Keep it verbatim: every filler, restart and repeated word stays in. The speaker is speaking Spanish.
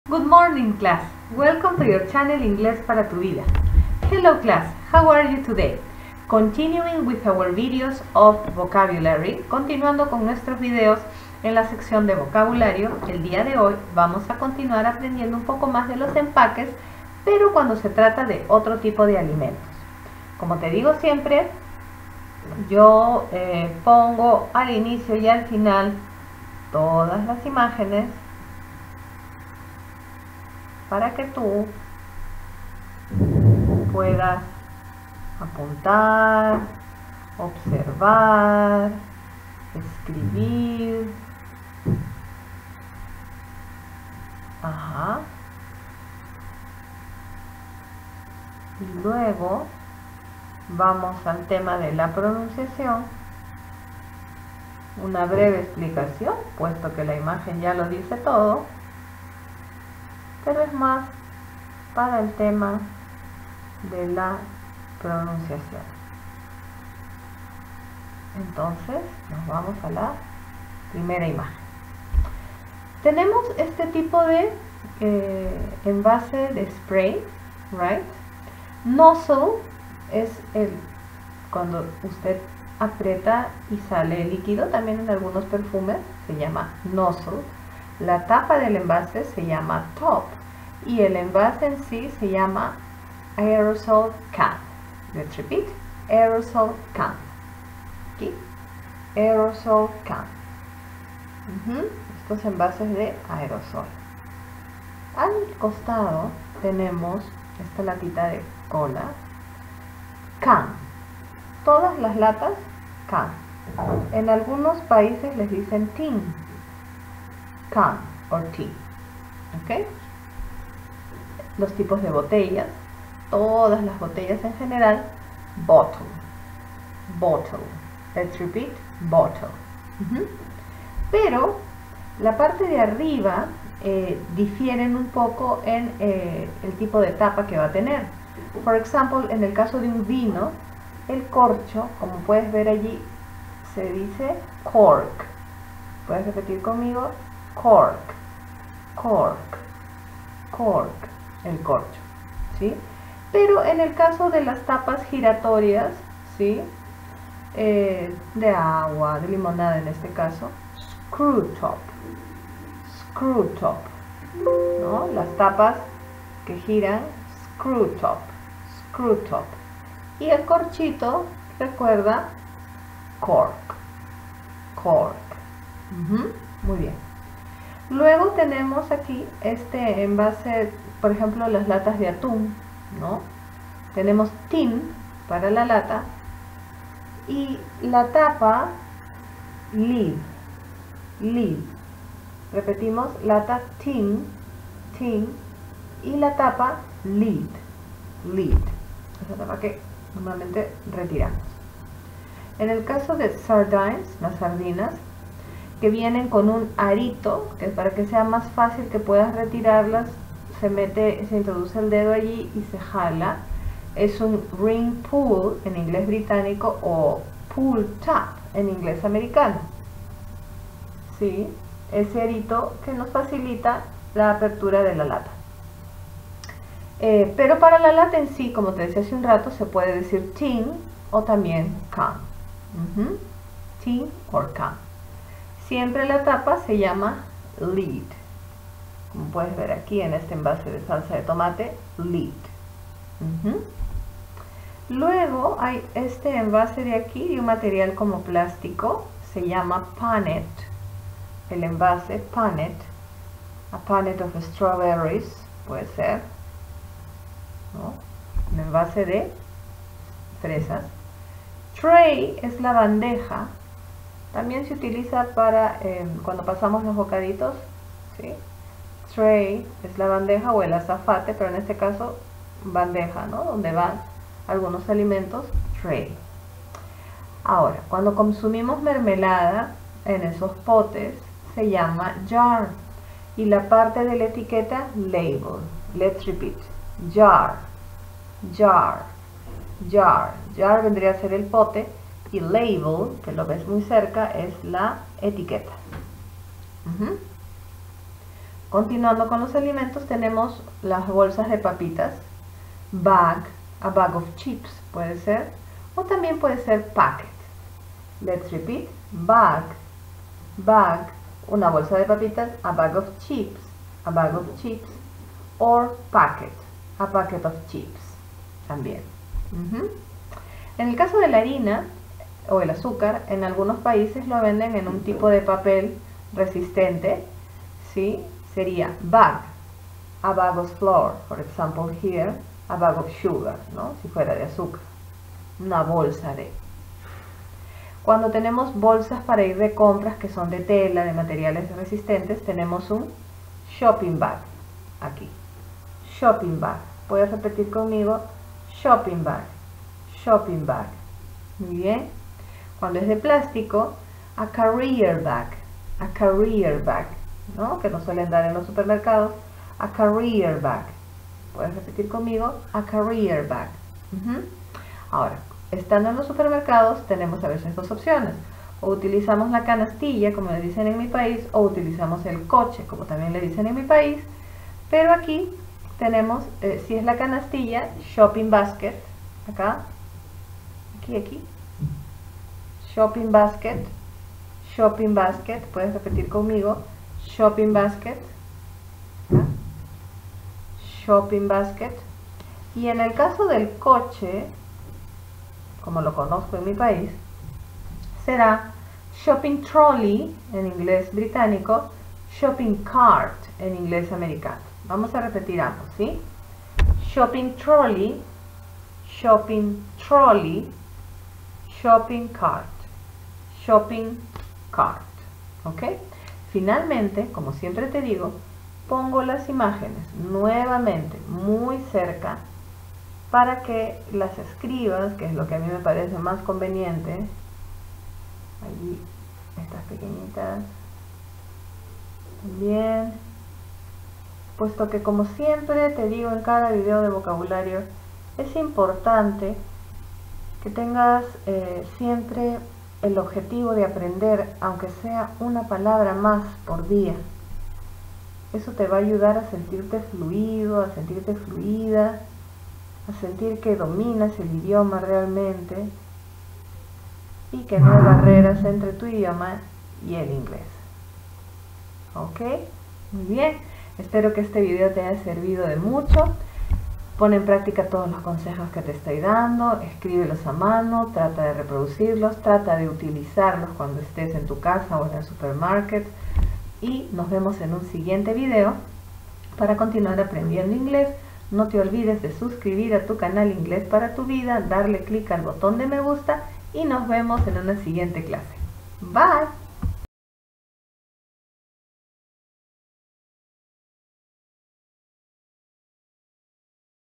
Good morning, class. Welcome to your channel Inglés para tu vida. Hello, class. How are you today? Continuing with our videos of vocabulary, continuando con nuestros videos en la sección de vocabulario, el día de hoy vamos a continuar aprendiendo un poco más de los empaques, pero cuando se trata de otro tipo de alimentos. Como te digo siempre, yo eh, pongo al inicio y al final todas las imágenes para que tú puedas apuntar, observar, escribir. Ajá. Y luego vamos al tema de la pronunciación. Una breve explicación, puesto que la imagen ya lo dice todo, pero es más para el tema de la pronunciación. Entonces, nos vamos a la primera imagen. Tenemos este tipo de eh, envase de spray, right? Nozzle es el cuando usted aprieta y sale el líquido, también en algunos perfumes se llama nozzle. La tapa del envase se llama top y el envase en sí se llama aerosol can. Let's repeat, aerosol can. Aquí, aerosol can. Uh-huh. Estos envases de aerosol. Al costado tenemos esta latita de cola, can. Todas las latas, can. En algunos países les dicen tin, can or tin. ¿Ok? Los tipos de botellas, todas las botellas en general, bottle, bottle. Let's repeat, bottle. Uh-huh. Pero la parte de arriba eh, difieren un poco en eh, el tipo de tapa que va a tener. Por ejemplo, en el caso de un vino, el corcho, como puedes ver allí, se dice cork. ¿Puedes repetir conmigo? Cork, cork, cork, el corcho, ¿sí? Pero en el caso de las tapas giratorias, ¿sí? Eh, de agua, de limonada en este caso, screw top, screw top, ¿no? Las tapas que giran, screw top, screw top. Y el corchito, recuerda, cork, cork. Uh-huh. Muy bien. Luego tenemos aquí este envase, por ejemplo, las latas de atún, ¿no? Tenemos tin para la lata y la tapa lid, lid. Repetimos, lata tin, tin y la tapa lid, lid. Esa tapa que normalmente retiramos. En el caso de sardines, las sardinas, que vienen con un arito, que para que sea más fácil que puedas retirarlas, se mete, se introduce el dedo allí y se jala. Es un ring pull en inglés británico o pull tab en inglés americano. ¿Sí? Ese arito que nos facilita la apertura de la lata. Eh, pero para la lata en sí, como te decía hace un rato, se puede decir tin o también can. Uh-huh. Tin or can. Siempre la tapa se llama lid. Como puedes ver aquí en este envase de salsa de tomate, lid. Uh-huh. Luego hay este envase de aquí de un material como plástico, se llama punnet. El envase punnet, a punnet of strawberries, puede ser, ¿no? Un envase de fresas. Tray es la bandeja. También se utiliza para eh, cuando pasamos los bocaditos, ¿sí? Tray es la bandeja o el azafate, pero en este caso bandeja, ¿no? Donde van algunos alimentos, tray. Ahora, cuando consumimos mermelada en esos potes, se llama jar. Y la parte de la etiqueta, label. Let's repeat. Jar, jar, jar. Jar vendría a ser el pote. Y label, que lo ves muy cerca, es la etiqueta. Uh-huh. Continuando con los alimentos, tenemos las bolsas de papitas, bag, a bag of chips puede ser, o también puede ser packet. Let's repeat, bag, bag, una bolsa de papitas, a bag of chips, a bag of chips, or packet, a packet of chips, también. Uh-huh. En el caso de la harina o el azúcar, en algunos países lo venden en un tipo de papel resistente, ¿sí? Sería bag, a bag of flour, for example here, a bag of sugar, ¿no? Si fuera de azúcar, una bolsa de. Cuando tenemos bolsas para ir de compras que son de tela, de materiales resistentes, tenemos un shopping bag, aquí, shopping bag. Puedes repetir conmigo, shopping bag, shopping bag. Muy bien. Cuando es de plástico, a carrier bag, a carrier bag, ¿no? Que nos suelen dar en los supermercados, a carrier bag. Puedes repetir conmigo, a carrier bag. Uh-huh. Ahora, estando en los supermercados tenemos a veces dos opciones: o utilizamos la canastilla, como le dicen en mi país, o utilizamos el coche, como también le dicen en mi país. Pero aquí tenemos, eh, si es la canastilla, shopping basket, acá, aquí, aquí, shopping basket, shopping basket, puedes repetir conmigo, shopping basket, acá, shopping basket. Y en el caso del coche, como lo conozco en mi país, será shopping trolley en inglés británico, shopping cart en inglés americano. Vamos a repetir ambos, ¿sí? Shopping trolley, shopping trolley, shopping cart, shopping cart, ¿ok? Finalmente, como siempre te digo, pongo las imágenes nuevamente muy cerca para que las escribas, que es lo que a mí me parece más conveniente. Allí, estas pequeñitas también, puesto que, como siempre te digo en cada video de vocabulario, es importante que tengas eh, siempre el objetivo de aprender, aunque sea una palabra más por día. Eso te va a ayudar a sentirte fluido, a sentirte fluida, a sentir que dominas el idioma realmente y que no hay barreras entre tu idioma y el inglés. ¿Ok? Muy bien. Espero que este video te haya servido de mucho. Pon en práctica todos los consejos que te estoy dando, escríbelos a mano, trata de reproducirlos, trata de utilizarlos cuando estés en tu casa o en el supermarket. Y nos vemos en un siguiente video para continuar aprendiendo inglés. No te olvides de suscribir a tu canal Inglés para tu Vida, darle clic al botón de me gusta y nos vemos en una siguiente clase. Bye.